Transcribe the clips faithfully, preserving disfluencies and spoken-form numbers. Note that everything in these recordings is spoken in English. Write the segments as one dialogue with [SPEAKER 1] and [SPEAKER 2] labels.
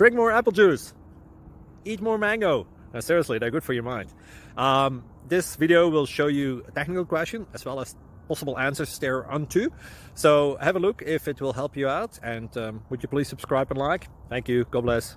[SPEAKER 1] drink more apple juice, eat more mango. No, seriously, they're good for your mind. Um, this video will show you a technical question as well as possible answers thereunto. So have a look if it will help you out, and um, would you please subscribe and like? Thank you. God bless.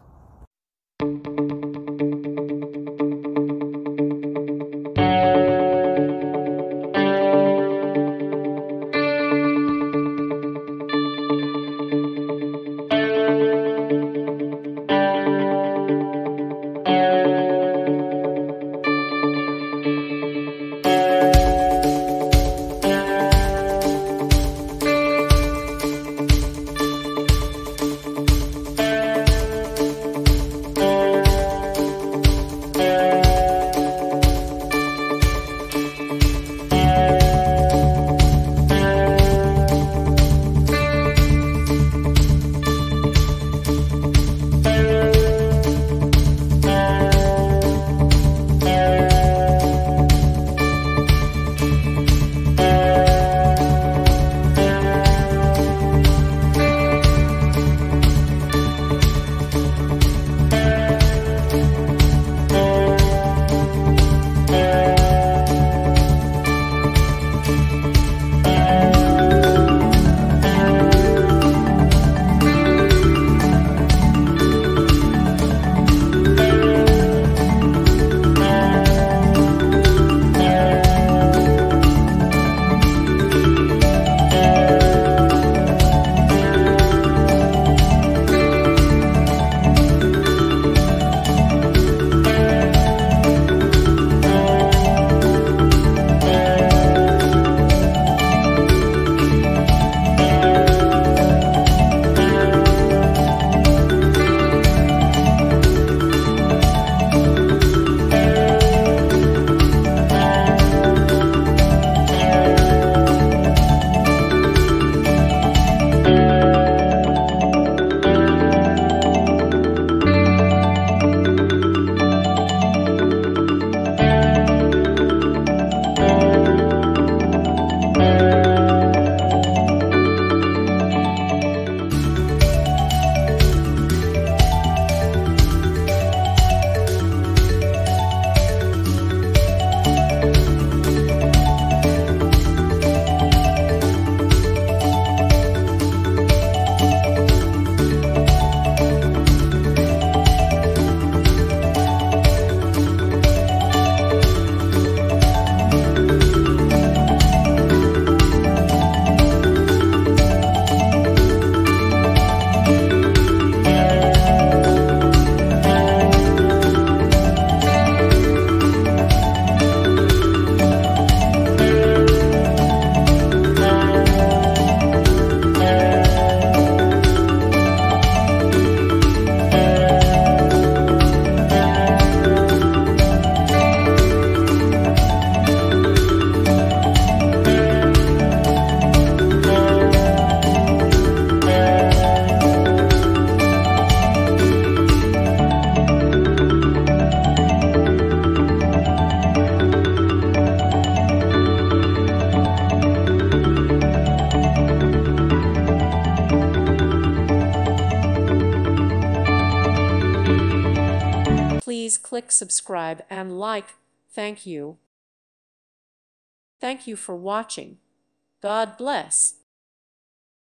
[SPEAKER 2] Please click subscribe and like. Thank you. Thank you for watching. God bless.